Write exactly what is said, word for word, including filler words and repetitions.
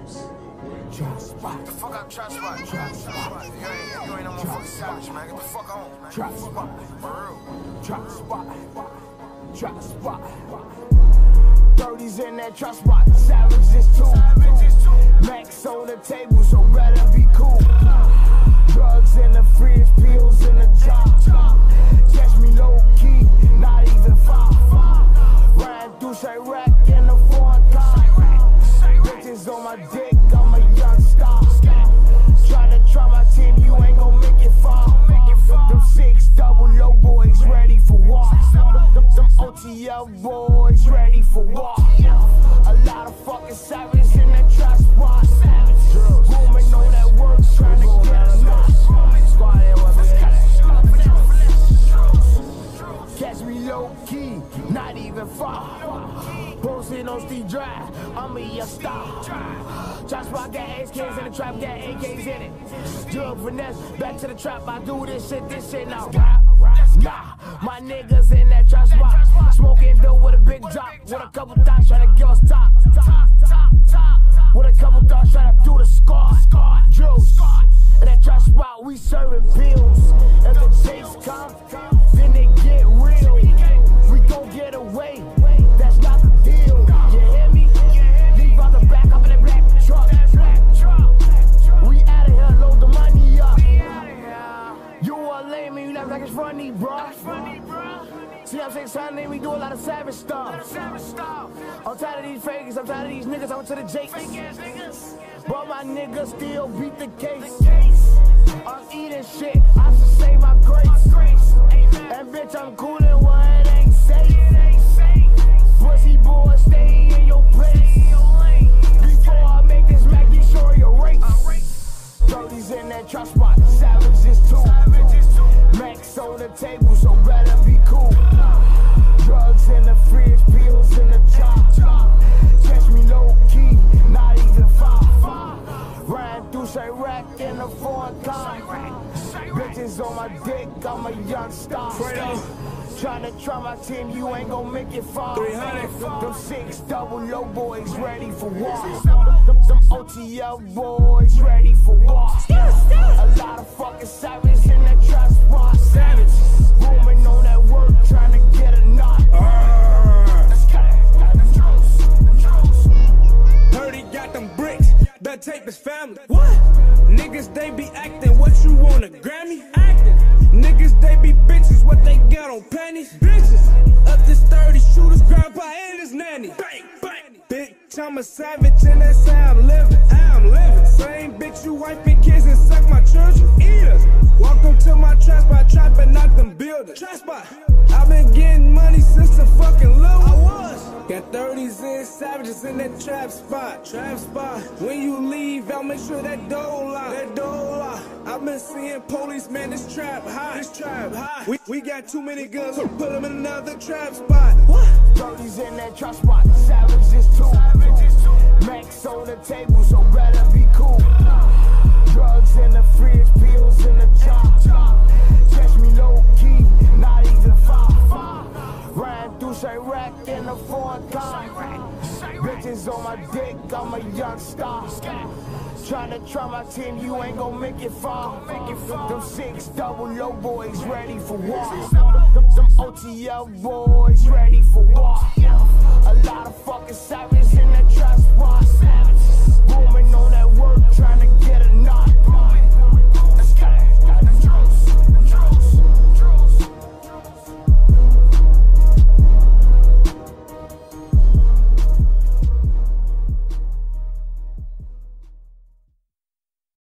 Trap spot. The fuck out trap spot. Trap spot. You ain't, you ain't no motherfucking savage, man. Get the fuck on, man. Trap spot. For real. Trap spot. Trap spot. thirties in that trap spot. Savages too. Max on the table, so better be cool. Drugs in the fridge, pills in the jar. Catch me low key, not even far. Ryan through Chirac in the foreign car. Bitches on my dick, I'm a young star. Tryna try my team, you ain't gon' make it far. Them six double low boys ready for war. Them, them O T L boys ready for war. A lot of fucking savages in that trap spot. Woman on that work tryna get us lost. Catch me low key, not even far. Posting on Steve Drive, I'm a star. Trap spot got H Ks in the trap, got A Ks in it. Drug finesse, back to the trap, I do this shit, this shit now. Nah, my niggas in that trap spot. Smoking dope with a big drop, with a couple thoughts trying to give us top. With a couple thoughts trying to do the score. Juice, in that trap spot, we serving pills. If the chase come, then they get real. We gon' get away, that's not the deal. You hear me? Leave out the back up in that black truck. We outta here, load the money up. You a lame and you left like it's funny, bro. See, I'm six hundred, we do a lot of savage stuff. I'm tired of these fakes, I'm tired of these niggas, I went to the Jakes. But my niggas still beat the case. I'm eating shit, I should say my grace. And bitch, I'm coolin' when it ain't safe. Pussy boy, stay in your place. Before I make this Mac, be sure you're race. thirties in that trap spot, savages too. Max on the table, so better be cool. Drugs in the fridge, pills in the jar. Catch me low key, not even far. Ryan through Chirac in the foreign car. Bitches on my dick, I'm a young star. Tryna try my team, you ain't gon' make it far. Them six double low boys ready for war. Them, them O T L boys ready for war. A lot of fucking savages in that trap spot. Savages, woman on that work tryna get a knot. Let's cut it. Purdy got them bricks, better take this family. What? Niggas, they be acting, what you want, a Grammy? Acting. Niggas, they be bitches, what they got on panties? Bitches. Up this thirty shooters, grandpa and his nanny. Bang, bang. Bitch, I'm a savage and that's how I'm living. How I'm living. Same bitch, you wife and kids and suck my children. Eaters. Welcome to my trap spot, trapping out them buildings. Trap spot. I've been getting money since the fucking little. I was. Got thirties and savages in that trap spot. Trap spot. When you leave, I'll make sure that door lock. That door lock. I've been seeing police, man, this trap hot. This trap hot. We, we got too many guns, so put them in another trap spot. What? thirties in that trap spot, savages too. Max on the table, so better be cool. Drugs in the fridge, pills in the jar. Catch me low key, not even far. Ryan through Chirac in the foreign car. Bitches on my dick, I'm a young star. Tryna try my team, you ain't gon' make it far. Them six double low boys ready for war. Them, them O T L boys ready for war. A lot of